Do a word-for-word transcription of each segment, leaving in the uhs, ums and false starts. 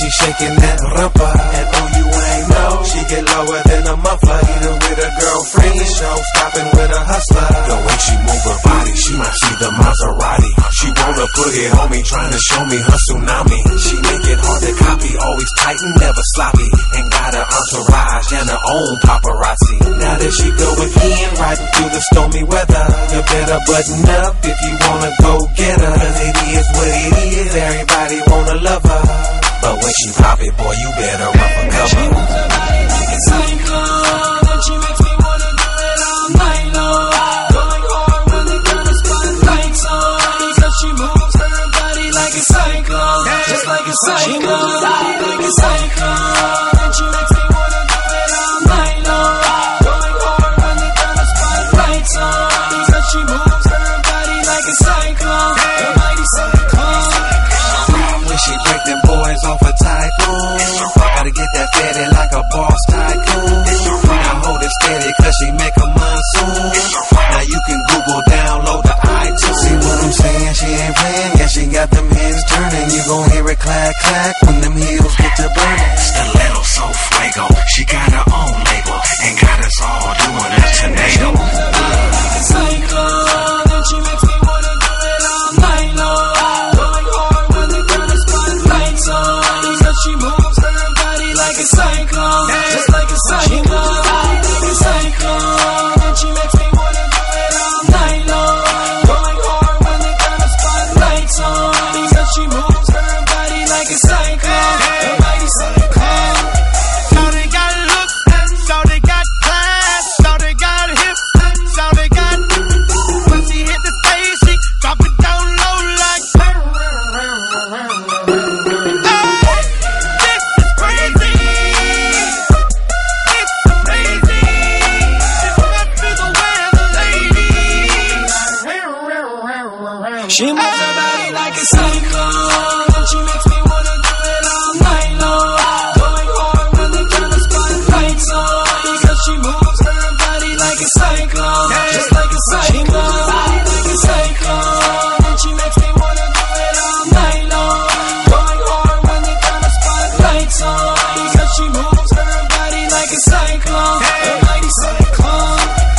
she shaking that rumpa. And oh, you ain't know, she get lower than a muffler. Either with a girlfriend, the show stopping with a hustler. The way she move her body, she might see the Maserati. She wanna put it on me, trying to show me her tsunami. She make it hard to copy, always tight and never sloppy. And got her entourage and her own paparazzi. Now that she going in, riding through the stormy weather, you better button up if you wanna go get her. Cause it is what it is, everybody wanna love her. But when she pop it, boy, you better run for cover. She moves her body like a cyclone, and she makes me wanna do it all night long. Going hard when they turn the spotlights on, because she moves her body like a cyclone, just like a cyclone. She moves her body like a cyclone, and she makes me wanna do it all night long. Going hard when they turn the spotlights on, because she moves her body like a cyclone, a mighty cyclone. When she break them boys off a tycoon, gotta get that fatty like a boss tycoon. Now hold it steady cause she make a monsoon. Now you can Google, download the iTunes. See what I'm saying? She ain't playing, yeah, she got them heads turning. You gon' hear it clack clack when them heels get to burning. Stiletto so fuego, she got her own label and got us all doing a tornado. She moves her body like a cyclone, and she makes me wanna do it all night long. Going hard when they turn the spotlights on, because she moves her body like a cyclone, just like a cyclone. She moves her body like a cyclone, and she makes me wanna do it all night long. Going hard when they turn the spotlights on, because she moves her body like a cyclone, a mighty cyclone. Shawty got looks, shawty got class, shawty got hips, shawty got. When she hit the stage, she drop it down low like. Hey, this is crazy. It's amazing. This must be the way of the ladies. She moves her body like a cyclone, and she makes me wanna do it all night long. Going hard when they turn the spotlights on, because she moves her body like a cyclone, just like a cyclone. She moves her body like a cyclone, and she makes me wanna do it all night long. Going hard when they turn the spotlights on, because she moves her body like a cyclone, a mighty cyclone.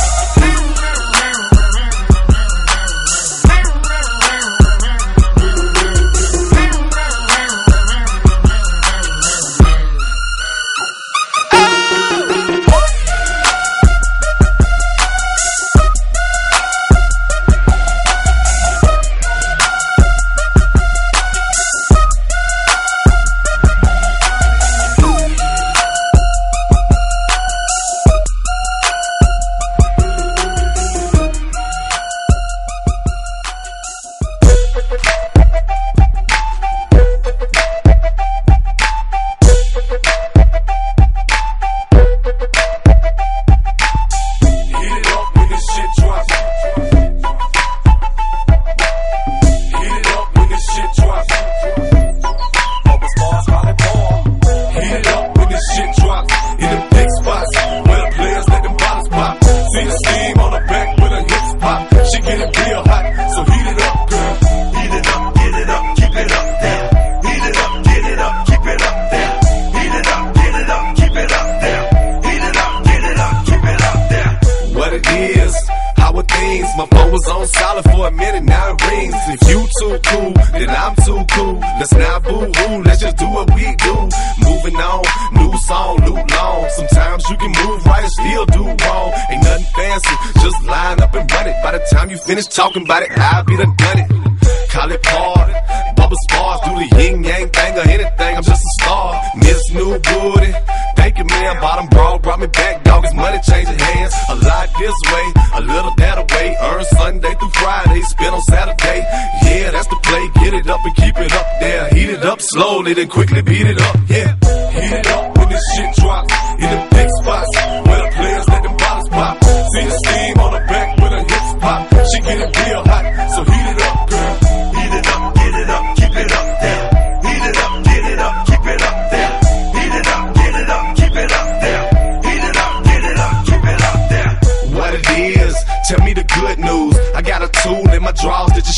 My phone was on silent for a minute, now it rings. If you too cool, then I'm too cool. Let's not boo-hoo, let's just do what we do. Moving on, new song, new long. Sometimes you can move right and still do wrong. Ain't nothing fancy, just line up and run it. By the time you finish talking about it, I'll be done done it. Call it party, bubble spars, do the yin-yang thing or anything, I'm just a star. Miss New Booty, thank you man, bottom broad, brought me back, dog, it's money changing hands. A lot this way, a little that away, earn Sunday through Friday, spend on Saturday. Yeah, that's the play, get it up and keep it up there. Heat it up slowly, then quickly beat it up, yeah. Heat it up when this shit drops, in the big spots, where the players let them bottles pop. See the steam on the back when the hips pop, she get it real hot, so heat it up, girl. Heat it up, get it up, keep it up there. Heat it up, get it up, keep it up there. Heat it up, get it up, keep it up there. Heat it up, get it up, keep it up there. What it is, tell me the good news. I got a tool in my drawers that just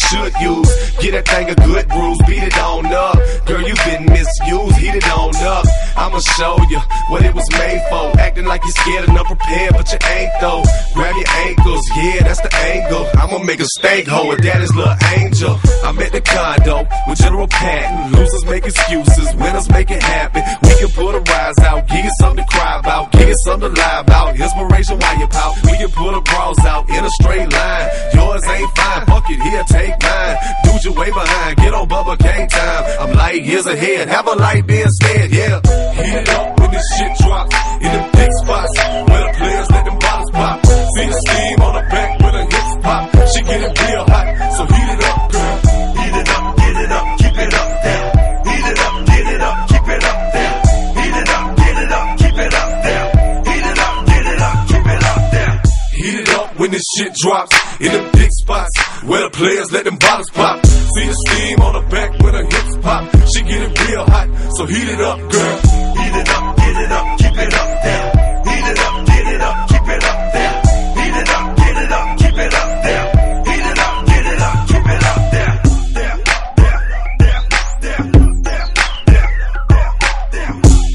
should use. Get that thing a good bruise, beat it on up. Girl, you been misused, heat it on up. I'ma show you what it was made for. Acting like you're scared and unprepared, but you ain't though. Grab your ankles, yeah, that's the angle. I'ma make a stank hoe with daddy's little angel. I'm at the condo with General Patton. Losers make excuses, winners make it happen. We can put a rise out, give you something to cry about, give you something to lie about. Inspiration while you pout. We can put a bras out in a straight line. Yours ain't fine, fuck it, here, take mine. Dude, you way behind, get on Bubba K time. I'm light years ahead, have a light being scared, yeah. Heat it up when this shit drops in the big spots where the players let them bottles pop. See the steam on the back when the hits pop. She get it real hot, so heat it up, girl. Heat it up, get it up, keep it up there. Heat it up, get it up, keep it up there. Heat it up, get it up, keep it up there. Heat it up, get it up, keep it up there. Heat it up when this shit drops in the big spots where the players let them bottles pop. See the steam on the back when the hips pop. She get it real hot, so heat it up, girl. Heat it up, get it up, keep it up there. Heat it up, get it up, keep it up there. Heat it up, get it up, keep it up there. Heat it up, get it up, keep it up there. There, there, there, there, there, there, there,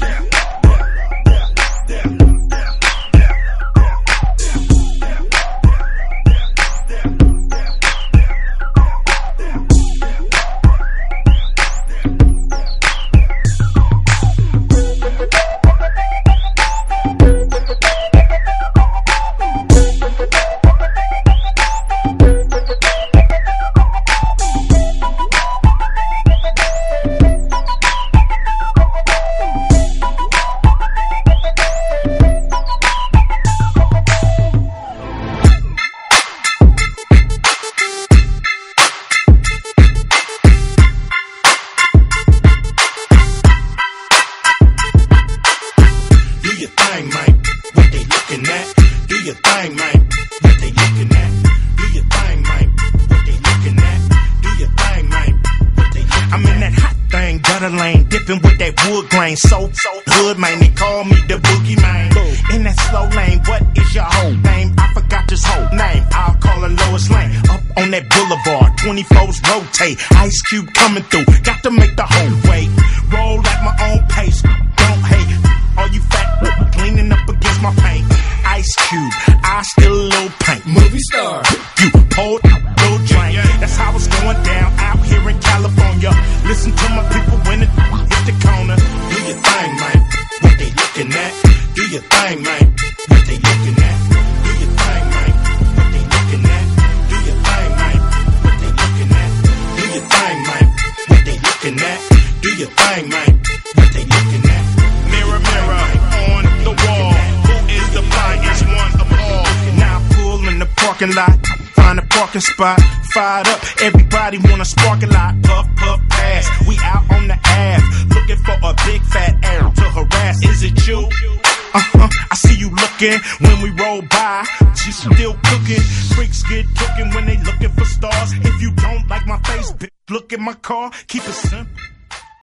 Lane, dipping with that wood grain. So, so hood, man, they call me the boogie man. In that slow lane, what is your whole name? I forgot this whole name. I'll call her Lois Lane. Up on that boulevard, twenty-fours rotate. Ice Cube coming through, got to make the whole way. Roll at my own pace, don't hate. All you fat, cleaning up against my paint. Ice Cube, I still a little paint. Movie star, you pulled out little drink. That's how it's going down out here in California. Listen to my people when it hit the corner. Do your thing, man. What they looking at? Do your thing, man. What they looking at? Do your thing, man. What they looking at? Do your thing, man. What they looking at? Do your thing, man. What they looking at? Do your thing, man. What they looking at? Mirror, mirror on the wall. Who is the flyest one of all? Now I pull in the parking lot. Find a parking spot, fired up, everybody wanna spark a lot. Puff, puff, pass, we out on the Ave, looking for a big fat Arab to harass. Is it you? Uh-huh, I see you looking when we roll by. She's still cooking, freaks get cooking when they looking for stars. If you don't like my face, bitch, look at my car, keep it simple.